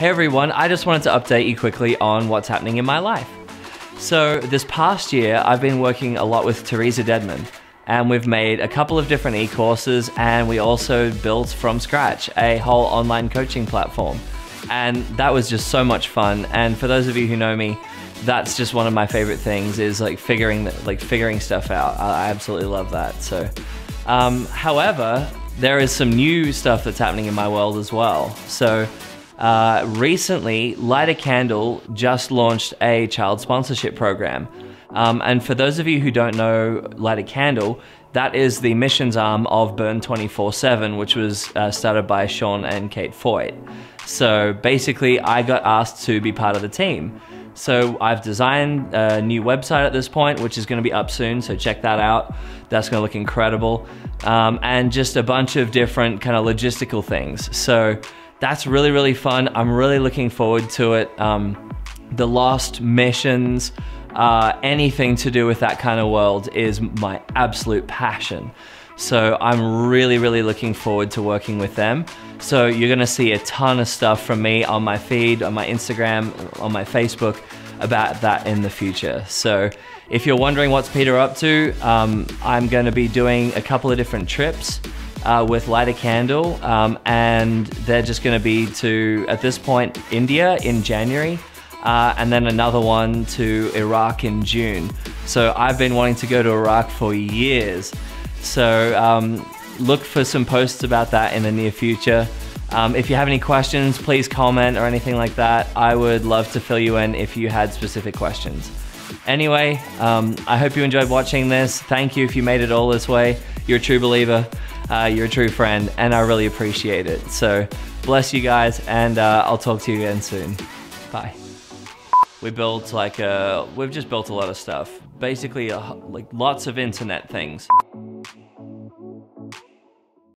Hey everyone, I just wanted to update you quickly on what's happening in my life. So this past year, I've been working a lot with Teresa Dedman, and we've made a couple of different e-courses, and we also built from scratch a whole online coaching platform. And that was just so much fun. And for those of you who know me, that's just one of my favorite things, is figuring stuff out. I absolutely love that. So, however, there is some new stuff that's happening in my world as well. So recently, Light a Candle just launched a child sponsorship program. And for those of you who don't know Light a Candle, that is the missions arm of Burn 24/7, which was started by Sean and Kate Foyt. So basically, I got asked to be part of the team. So I've designed a new website at this point, which is going to be up soon, so check that out. That's going to look incredible. And just a bunch of different kind of logistical things. So that's really, really fun. I'm really looking forward to it. The Lost missions, anything to do with that kind of world is my absolute passion. So I'm really, really looking forward to working with them. So you're gonna see a ton of stuff from me on my feed, on my Instagram, on my Facebook about that in the future. So if you're wondering what's Peter up to, I'm gonna be doing a couple of different trips with Light a Candle, and they're just gonna be to, at this point, India in January, and then another one to Iraq in June. So I've been wanting to go to Iraq for years. So look for some posts about that in the near future. If you have any questions, please comment or anything like that. I would love to fill you in if you had specific questions. Anyway, I hope you enjoyed watching this. Thank you if you made it all this way. You're a true believer, you're a true friend, and I really appreciate it. So bless you guys, and I'll talk to you again soon. Bye. We've just built a lot of stuff. Basically, like lots of internet things.